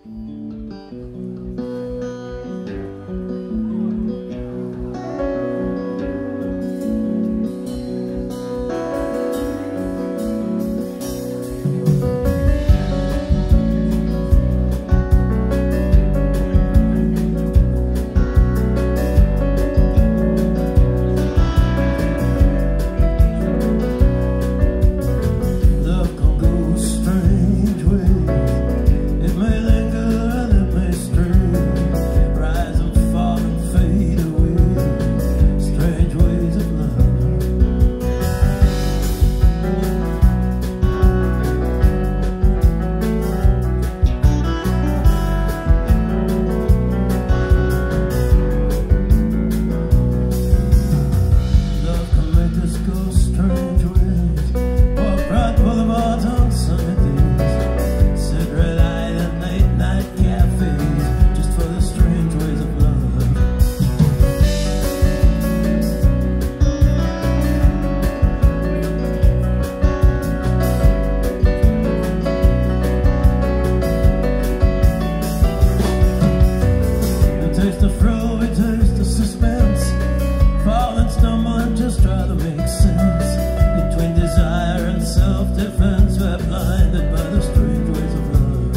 Taste the thrill, we taste the suspense. Fall and stumble and just try to make sense. Between desire and self-defense, we're blinded by the strange ways of love.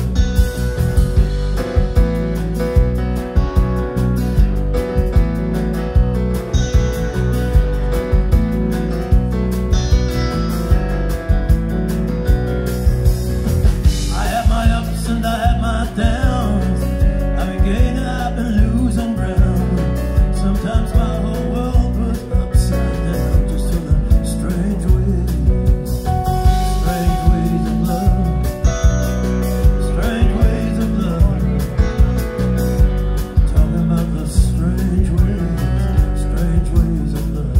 I had my ups and I had my downs. I've been gaining, I've been losing ground. Sometimes my whole world was upside down, just to the strange ways of love, strange ways of love. Talking about the strange ways of love.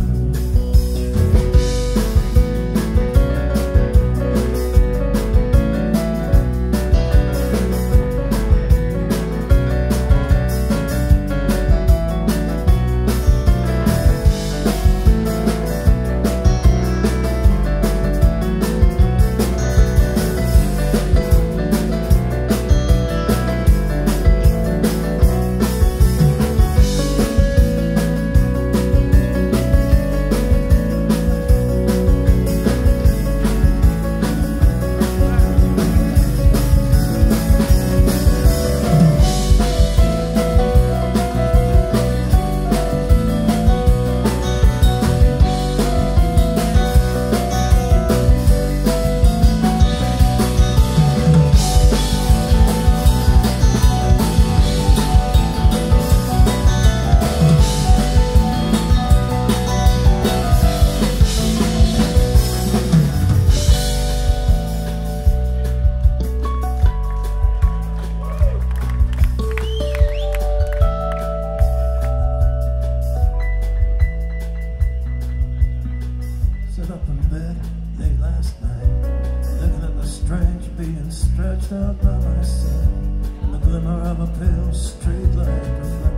Sat up in bed late last night, looking at the strange being stretched out by my side, and the glimmer of a pale street light.